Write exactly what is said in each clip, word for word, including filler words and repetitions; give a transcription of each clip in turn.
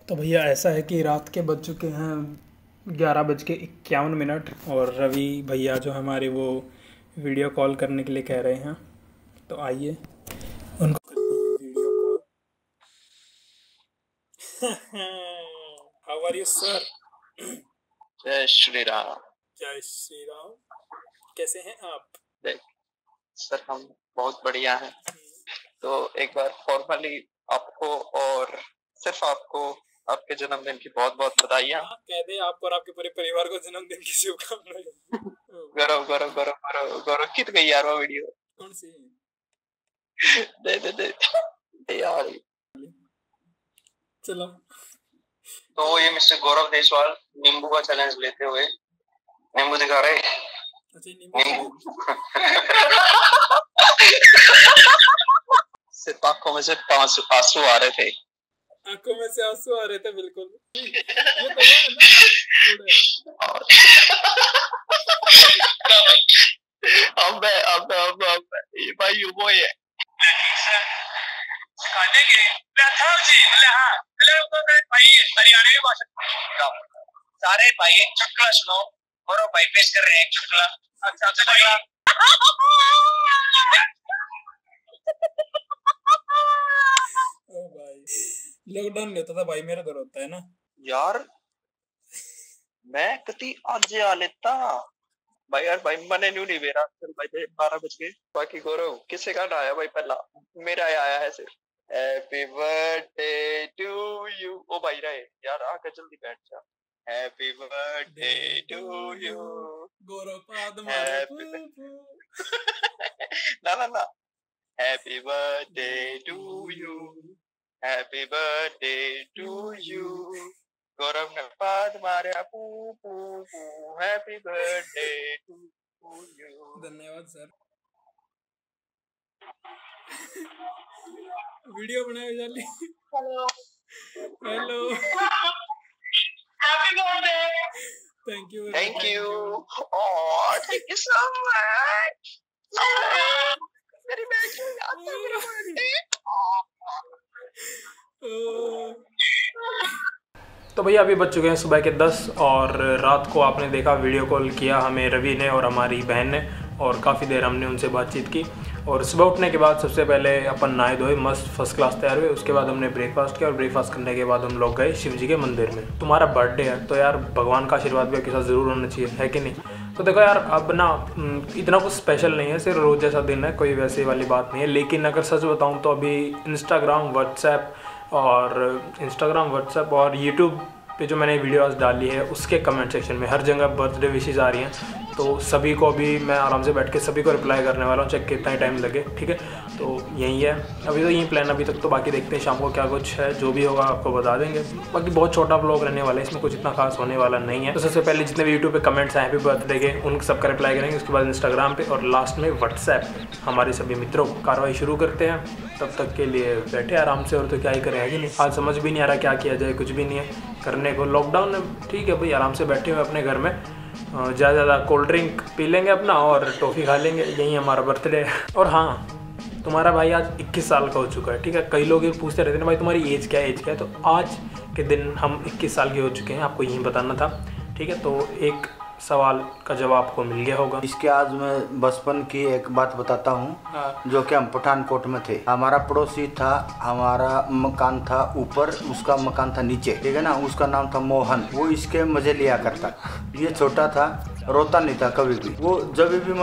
तो भैया ऐसा है कि रात के बज चुके हैं ग्यारह बज के इक्यावन मिनट और रवि भैया जो हमारे वो वीडियो कॉल करने के लिए कह रहे हैं, तो आइए उनको करते हैं video call. How are you sir? जय श्री राम। जय श्री राम। कैसे हैं आप? देख सर, हम बहुत बढ़िया हैं। तो एक बार फॉर्मली आपको और सिर्फ आपको आपके जन्मदिन की बहुत बहुत बधाइयाँ। कह दे आपको और आपके पूरे परिवार को जन्मदिन की शुभकामनाएं। गौरव गौरव गौरव गौरव गौरव कित गई यार वो वीडियो? कौन सी? दे दे दे, दे यार। चलो। तो ये मिस्टर गौरव देशवाल नींबू का चैलेंज लेते हुए नींबू दिखा रहे। अच्छा, नींबू सिर्फ आंखों में से आंसू आंसू आ रहे थे। आंखों में से आंसू आ रहे थे, बिल्कुल। ये तो है ना। और अब अब अब अब ये भाई वो है सिखाने के लखनऊ जी। हाँ, हेलो भाई, हरियाणवी भाषा सारे भाई एक चुटकुला सुनो और भाई पेश कर रहे हैं चुटकुला। अच्छा चुटकुला। ओ भाई, लॉकडाउन लेता था भाई, मेरा डर होता है ना यार। मैं कति आज आ लेता भाई यार। भाई मैंने न्यू नहीं मेरा चल भाई बारह बज गए। बाकी गौरव किसे का आया भाई? पहला मेरा आया है सिर्फ हैप्पी बर्थडे टू यू। ओ भाई रहे यार, आके जल्दी बैठ जा। Happy birthday to you Gaurav पाद मारे। ना ना ना, happy birthday to you, happy birthday to you. Gaurav ने पाद मारे पू पू पू। Happy birthday to you. धन्यवाद सर। वीडियो बनाए जाली। Hello hello, happy birthday. Thank you thank you. Oh thank you so much. मेरी बेटी याद है मेरा बर्थडे। तो भैया अभी बज चुके हैं सुबह के दस और रात को आपने देखा वीडियो कॉल किया हमें रवि ने और हमारी बहन ने, और काफ़ी देर हमने उनसे बातचीत की। और सुबह उठने के बाद सबसे पहले अपन नहाए धोए, मस्त फर्स्ट क्लास तैयार हुए। उसके बाद हमने ब्रेकफास्ट किया और ब्रेकफास्ट करने के बाद हम लोग गए शिव जी के मंदिर में। तुम्हारा बर्थडे है तो यार भगवान का आशीर्वाद भी आपके साथ ज़रूर होना चाहिए, है कि नहीं? तो देखो यार, अब ना इतना कुछ स्पेशल नहीं है, सिर्फ रोज़ जैसा दिन है, कोई वैसे वाली बात नहीं है। लेकिन अगर सच बताऊँ तो अभी इंस्टाग्राम व्हाट्सएप और इंस्टाग्राम व्हाट्सएप और यूट्यूब पे जो मैंने वीडियोस डाली है उसके कमेंट सेक्शन में हर जगह बर्थडे विशेज़ आ रही हैं। तो सभी को अभी मैं आराम से बैठ के सभी को रिप्लाई करने वाला हूँ, चाहे कितना ही टाइम लगे, ठीक है? तो यही है अभी तो यही प्लान अभी तक। तो बाकी देखते हैं शाम को क्या कुछ है, जो भी होगा आपको बता देंगे। बाकी बहुत छोटा व्लॉग रहने वाला है, इसमें कुछ इतना खास होने वाला नहीं है। तो सबसे पहले जितने भी यूट्यूब पे कमेंट्स आए हैप्पी बर्थडे के, उन सबका रिप्लाई करेंगे। उसके बाद इंस्टाग्राम पे और लास्ट में व्हाट्सएप पे हमारे सभी मित्रों को कार्रवाई शुरू करते हैं। तब तक के लिए बैठे आराम से, और तो क्या ही करें, है कि नहीं? आज समझ भी नहीं आ रहा क्या किया जाए, कुछ भी नहीं है करने को। लॉकडाउन है, ठीक है भाई, आराम से बैठे हुए अपने घर में, ज़्यादा ज़्यादा कोल्ड ड्रिंक पी लेंगे अपना और टॉफ़ी खा लेंगे। यही हमारा बर्थडे है। और हाँ, तुम्हारा भाई आज इक्कीस साल का हो चुका है, ठीक है? कई लोग ये पूछते रहते हैं भाई तुम्हारी एज क्या है, एज क्या है? तो आज के दिन हम इक्कीस साल के हो चुके हैं, आपको यही बताना था, ठीक है? तो एक सवाल का जवाब आपको मिल गया होगा। इसके आज मैं बचपन की एक बात बताता हूँ। हाँ। जो कि हम पठानकोट में थे, हमारा पड़ोसी था, हमारा मकान था ऊपर, उसका मकान था नीचे, ठीक है ना? उसका नाम था मोहन। वो इसके मजे लिया करता। ये छोटा था, रोता नहीं था कभी भी। वो जब भी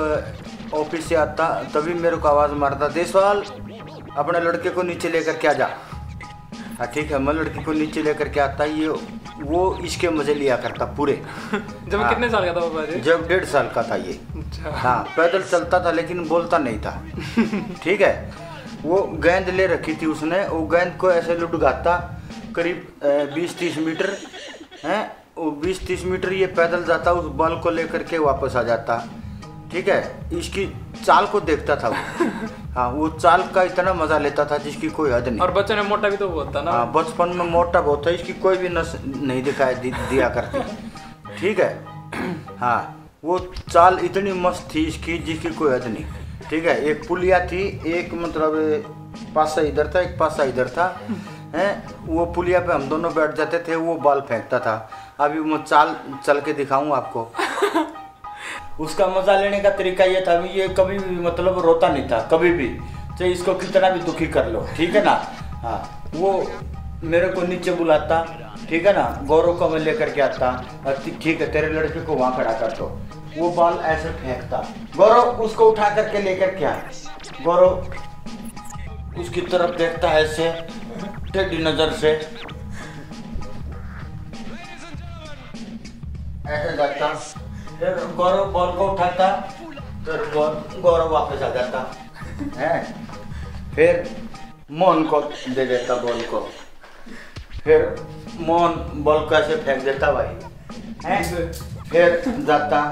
मतलब ऑफिस से आता तभी मेरे को आवाज़ मारता, देशवाल अपने लड़के को नीचे लेकर क्या जा। हाँ ठीक है, मैं लड़की को नीचे लेकर के आता। ये वो इसके मजे लिया करता पूरे। जब हाँ, कितने साल का था वो? जब डेढ़ साल का था ये। अच्छा। हाँ, पैदल चलता था लेकिन बोलता नहीं था, ठीक है? वो गेंद ले रखी थी उसने, वो गेंद को ऐसे लुढ़काता करीब बीस तीस मीटर है। वो बीस तीस मीटर ये पैदल जाता, उस बॉल को लेकर के वापस आ जाता, ठीक है? इसकी चाल को देखता था वो। हाँ, वो चाल का इतना मजा लेता था जिसकी कोई हद नहीं। और बच्चों में मोटा भी तो बहुत था ना? हाँ, बचपन में मोटा बहुत था, इसकी कोई भी नस नहीं दिखाई दि, दिया करती, ठीक है? हाँ, वो चाल इतनी मस्त थी इसकी जिसकी कोई हद नहीं, ठीक है? एक पुलिया थी, एक मतलब पासा इधर था, एक पासा इधर था, हैं, वो पुलिया पे हम दोनों बैठ जाते थे, वो बॉल फेंकता था। अभी मैं चाल चल के दिखाऊं आपको। उसका मजा लेने का तरीका ये था, ये कभी भी मतलब रोता नहीं था कभी भी, चाहे इसको कितना भी दुखी कर लो, ठीक है ना। हाँ, वो मेरे को नीचे बुलाता, ठीक है ना, गौरव को मैं लेकर के आता, ठीक है तेरे लड़के को वहाँ खड़ा कर दो, वो बॉल ऐसे फेंकता, गौरव उसको उठा करके लेकर के आ, गौरव उसकी तरफ देखता है ऐसे टेढ़ी नजर से, ऐसे जाता, फिर गौरव बॉल को उठाता, फिर गौरव वापस आ जाता है, फिर मोहन को दे देता बॉल को, फिर मोहन बॉल को ऐसे फेंक देता भाई है, फिर जाता,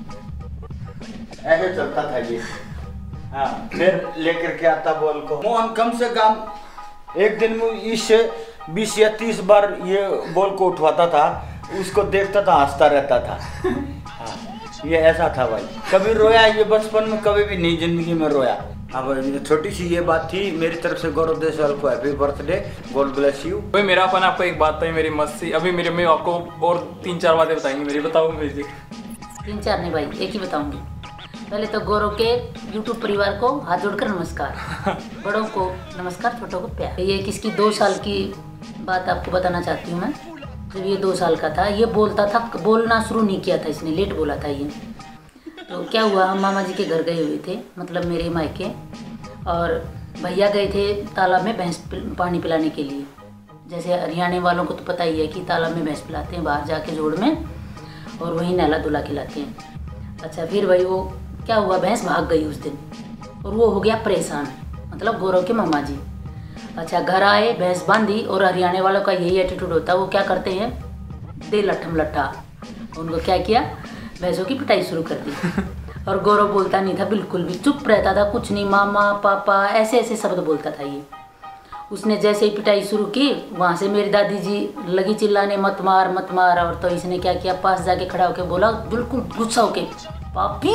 ऐसे चलता था ये। हाँ, फिर लेकर के आता बॉल को। मोहन कम से कम एक दिन में इससे बीस या तीस बार ये बॉल को उठवाता था, उसको देखता था हंसता रहता था। हाँ, ये ऐसा था भाई, कभी रोया ये बचपन में कभी भी नहीं जिंदगी में रोया। अब छोटी सी ये बात थी मेरी तरफ से गौरव देसवाल को happy birthday, God bless you. भाई मेरा अपन आपको एक बात था, मेरी मस्ती, अभी मेरी मम्मी आपको और तीन चार बातें बताएंगी मेरी, बताओ मेरी। तीन चार नहीं भाई, एक ही बताऊंगी। पहले तो गौरव के यूट्यूब परिवार को हाथ जोड़कर नमस्कार, बड़ों को नमस्कार, छोटों को प्यार। ये किसकी दो साल की बात आपको बताना चाहती हूँ मैं। जब ये दो साल का था, ये बोलता था, बोलना शुरू नहीं किया था इसने, लेट बोला था ये। तो क्या हुआ, हम मामा जी के घर गए हुए थे, मतलब मेरे मायके, और भैया गए थे तालाब में भैंस पानी पिलाने के लिए। जैसे हरियाणा वालों को तो पता ही है कि तालाब में भैंस पिलाते हैं बाहर जाके जोड़ में, और वहीं नहला धुला खिलाते हैं। अच्छा, फिर भाई वो क्या हुआ, भैंस भाग गई उस दिन, और वो हो गया परेशान, मतलब गौरव के मामा जी। अच्छा, घर आए, भैंस बांधी, और हरियाणा वालों का यही एटीट्यूड होता है, वो क्या करते हैं, दे लट्ठम लट्ठा, उनको क्या किया, भैंसों की पिटाई शुरू कर दी। और गौरव बोलता नहीं था बिल्कुल भी, चुप रहता था, कुछ नहीं, मामा पापा ऐसे ऐसे शब्द बोलता था ये। उसने जैसे ही पिटाई शुरू की, वहाँ से मेरी दादी जी लगी चिल्लाने, मत मार मत मार। और तो इसने क्या किया, पास जाके खड़ा होकर बोला, बिल्कुल गुस्सा होके, पापी,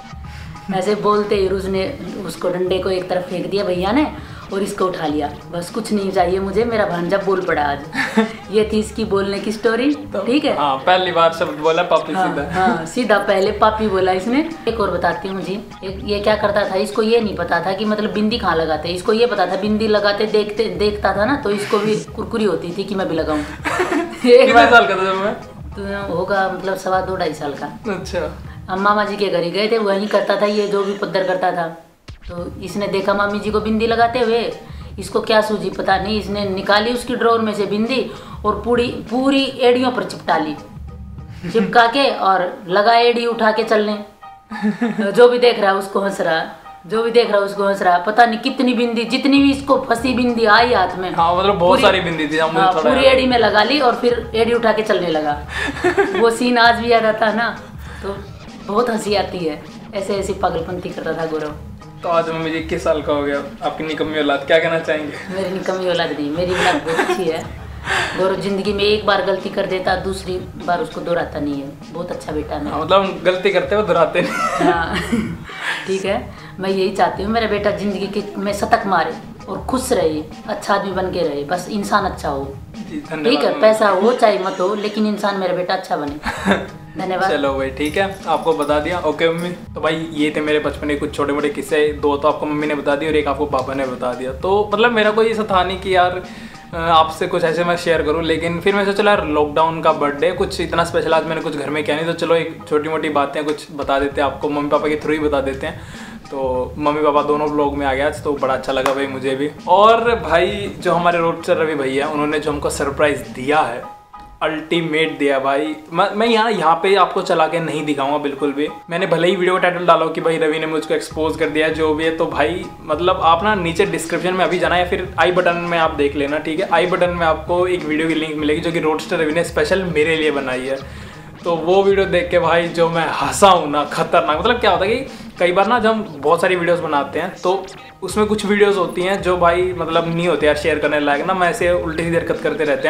ऐसे बोलते ही उसने उसको डंडे को एक तरफ फेंक दिया भैया ने, और इसको उठा लिया। बस कुछ नहीं चाहिए मुझे, मेरा भांजा बोल पड़ा आज। ये थी इसकी बोलने की स्टोरी, ठीक है। हाँ, पहली बार शब्द बोला पापी, हाँ, सीधा। हाँ, सीधा पहले पापी बोला इसने। एक और बताती हूँ जी, एक ये क्या करता था, इसको ये नहीं पता था कि मतलब बिंदी कहाँ लगाते, इसको ये पता था बिंदी लगाते देखते देखता था ना, तो इसको भी कुरकुरी होती थी कि मैं भी लगाऊं। एक बार साल का था जब मैं, तो होगा मतलब सवा दो ढाई साल का। अच्छा, हम मामा जी के घर ही गए थे, वहीं करता था ये, जो भी पद्दर करता था। तो इसने देखा मामी जी को बिंदी लगाते हुए, इसको क्या सूझी पता नहीं, इसने निकाली उसकी ड्रॉर में से बिंदी, और पूरी पूरी एड़ियों पर चिपटा ली, चिपका के, और लगा एड़ी उठा के चलने। जो भी देख रहा है उसको हंस रहा, जो भी देख रहा है उसको हंस रहा। पता नहीं कितनी बिंदी, जितनी भी इसको फंसी बिंदी आई हाथ में, हाँ मतलब बहुत सारी बिंदी थी, हाँ, पूरी एड़ी में लगा ली, और फिर एड़ी उठा के चलने लगा। वो सीन आज भी याद आता है ना, तो बहुत हंसी आती है। ऐसे ऐसी पागलपंती करता था गौरव। तो आज मम्मी जी इक्कीस साल का हो गया, आपकी निकम्मी औलाद, क्या कहना चाहेंगे? मेरी निकम्मी औलाद नहीं, मेरी औलाद बहुत अच्छी है। गौरव जिंदगी में एक बार गलती कर देता, दूसरी बार उसको दोहराता नहीं है, बहुत अच्छा बेटा है। मतलब हम गलती करते हो दोहराते नहीं। हाँ, ठीक है, मैं यही चाहती हूँ मेरा बेटा जिंदगी के में शतक मारे और खुश रहे, अच्छा आदमी बन के रहे, बस इंसान अच्छा हो। ठीक है, पैसा हो चाहे मत हो, लेकिन इंसान मेरा बेटा अच्छा बने। धन्यवाद। चलो भाई ठीक है, आपको बता दिया। ओके मम्मी, तो भाई ये थे मेरे बचपन के कुछ छोटे मोटे किस्से, दो तो आपको मम्मी ने बता दिए और एक आपको पापा ने बता दिया। तो मतलब मेरा कोई ऐसा था नहीं कि यार आपसे कुछ ऐसे मैं शेयर करूं, लेकिन फिर मैं सोचा यार लॉकडाउन का बर्थडे, कुछ इतना स्पेशल आज मैंने कुछ घर में किया नहीं, तो चलो एक छोटी मोटी बातें कुछ बता देते हैं आपको, मम्मी पापा के थ्रू ही बता देते हैं। तो मम्मी पापा दोनों ब्लॉग में आ गया आज, तो बड़ा अच्छा लगा भाई मुझे भी। और भाई जो हमारे रोडस्टर रवि भैया, उन्होंने जो हमको सरप्राइज़ दिया है, अल्टीमेट दिया भाई। मैं मैं यहाँ यहाँ पे आपको चला के नहीं दिखाऊंगा बिल्कुल भी। मैंने भले ही वीडियो का टाइटल डाला हो कि भाई रवि ने मुझको एक्सपोज कर दिया जो भी है, तो भाई मतलब आप ना नीचे डिस्क्रिप्शन में अभी जाना या फिर आई बटन में आप देख लेना, ठीक है। आई बटन में आपको एक वीडियो की लिंक मिलेगी जो कि रोडस्टर रवि ने स्पेशल मेरे लिए बनाई है। तो वो वीडियो देख के भाई जो मैं हंसा हूँ ना, खतरनाक। मतलब क्या होता है कि कई बार ना जब हम बहुत सारी वीडियोस बनाते हैं तो उसमें कुछ वीडियोस होती हैं जो भाई मतलब नहीं होते यार शेयर करने लायक ना, मैं ऐसे उल्टी सीधी हरकत करते रहते हैं।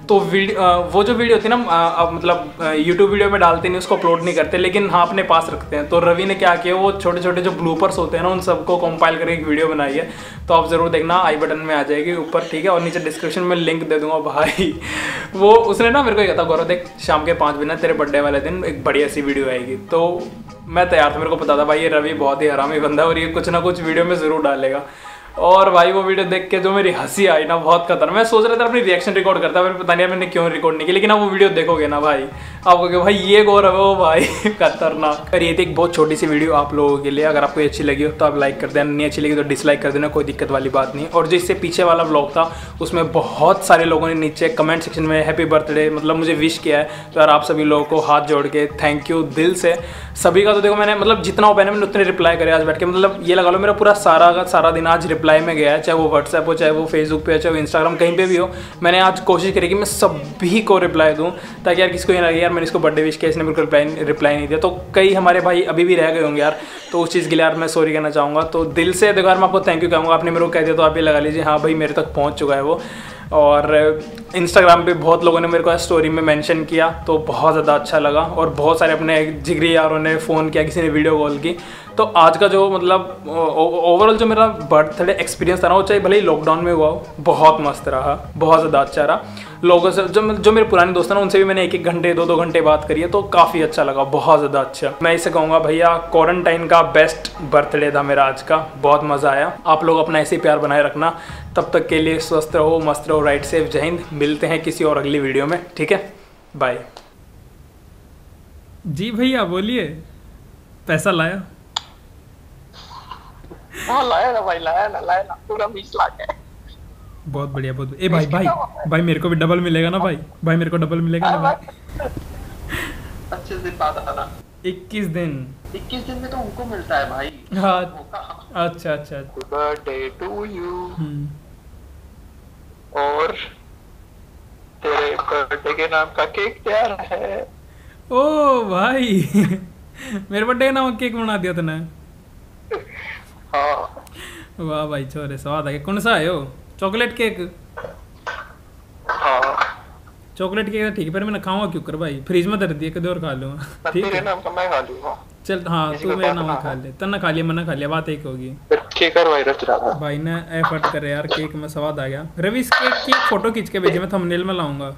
तो वीडियो वो जो वीडियो होती है ना अब मतलब यूट्यूब वीडियो में डालते नहीं, उसको अपलोड नहीं करते, लेकिन हाँ अपने पास रखते हैं। तो रवि ने क्या किया, वो छोटे छोटे जो ब्लूपर्स होते हैं ना उन सबको कंपाइल करके एक वीडियो बनाई है। तो आप ज़रूर देखना, आई बटन में आ जाएगी ऊपर, ठीक है, और नीचे डिस्क्रिप्शन में लिंक दे दूंगा भाई। वो उसने ना मेरे को कहता गौरव देख शाम के पाँच बजे तेरे बर्थडे वाले दिन एक बढ़िया सी वीडियो आएगी। तो मैं तैयार था, मेरे को पता था भाई ये रवि बहुत ही हरामी बंदा है और ये कुछ ना कुछ वीडियो में ज़रूर डालेगा। और भाई वो वीडियो देख के जो मेरी हंसी आई ना बहुत खतरनाक। मैं सोच रहा था अपनी रिएक्शन रिकॉर्ड करता, मेरे पता नहीं मैंने क्यों रिकॉर्ड नहीं की, लेकिन आप वो वीडियो देखोगे ना भाई आप कहोगे भाई ये गौरव है वो भाई खतरनाक। और ये थी एक बहुत छोटी सी वीडियो आप लोगों के लिए, अगर आपको अच्छी लगी हो तो आप लाइक कर देना, नहीं अच्छी लगी तो डिसलाइक कर देना, कोई दिक्कत वाली बात नहीं। और जो इससे पीछे वाला व्लॉग था उसमें बहुत सारे लोगों ने नीचे कमेंट सेक्शन में हैप्पी बर्थडे मतलब मुझे विश किया है। तो यार आप सभी लोगों को हाथ जोड़ के थैंक यू दिल से सभी का। तो देखो मैंने मतलब जितना हो पाया मैंने उतने रिप्लाई करे आज बैठ के, मतलब ये लगा लो मेरा पूरा सारा का सारा दिन आज रिप्लाई में गया है, चाहे वो व्हाट्सएप हो, चाहे वो फेसबुक पे हो, चाहे वो इंस्टाग्राम कहीं पे भी हो। मैंने आज कोशिश करी कि मैं सभी को रिप्लाई दूं, ताकि यार किसी को ये ना लगे यार मैंने इसको बर्थडे विश किया इसने मेरे को रिप्लाई रिप्लाई नहीं दिया। तो कई हमारे भाई अभी भी रह गए होंगे यार, तो उस चीज़ के लिए यार मैं सॉरी कहना चाहूँगा। तो दिल से देखो यार मैं आपको थैंक यू कहूँगा, आपने मेरे को कह दिया तो आप ये लगा लीजिए हाँ भाई मेरे तक पहुँच चुका है वो। और इंस्टाग्राम पे बहुत लोगों ने मेरे को स्टोरी में मेंशन किया तो बहुत ज़्यादा अच्छा लगा, और बहुत सारे अपने जिगरी यारों ने फ़ोन किया, किसी ने वीडियो कॉल की। तो आज का जो मतलब ओवरऑल जो मेरा बर्थडे एक्सपीरियंस था ना वो चाहे भले ही लॉकडाउन में हुआ हो, बहुत मस्त रहा, बहुत ज़्यादा अच्छा रहा। लोगों से जो जो मेरे पुराने दोस्त हैं ना उनसे भी मैंने एक एक घंटे दो दो घंटे बात करी है, तो काफ़ी अच्छा लगा, बहुत ज़्यादा अच्छा। मैं इसे कहूँगा भैया क्वारंटाइन का बेस्ट बर्थडे था मेरा आज का, बहुत मज़ा आया। आप लोग अपना ऐसे ही प्यार बनाए रखना, तब तक के लिए स्वस्थ रहो, मस्त रहो, राइट सेफ, जय हिंद। मिलते हैं किसी और अगली वीडियो में, ठीक है, बाय। जी भैया बोलिए, पैसा लाया? हाँ लाया ना भाई, लाया ना लाया ना पूरा बीस लाख है। बहुत बढ़िया बहुत बढ़िया। ए भाई भाई भाई मेरे को भी डबल मिलेगा ना भाई, भाई मेरे को डबल मिलेगा ना भाई। अच्छे दिन बाद आना। इक्कीस दिन इक्कीस दिन में तो उनको मिलता है भाई। हाँ अच्छा अच्छा। Birthday to you. और तेरे बर्थडे के नाम का केक तैयार है। ओ भाई मेरे बर्थडे का नाम केक बना दिया तूने। हाँ वाह भाई छोरे स्वाद आ गया। कौन सा है वो? Chocolate cake? हाँ चॉकलेट केक ठीक है, पर मैं खाऊंगा क्यों कर भाई, फ्रिज में धर दिया कभी और खा लूंगा। ठीक तेरे है नाम का मैं खा लूंगा। चल हाँ तू मेरा नाम खा ले, तन्ना खा लिया मना खा लिया, बात एक होगी। ठीक है भाई रच रहा था भाई ने एफर्ट करे यार, केक में स्वाद आ गया। रवि इस केक की फोटो खींच के भेजे, मैं थंबनेल में लाऊंगा।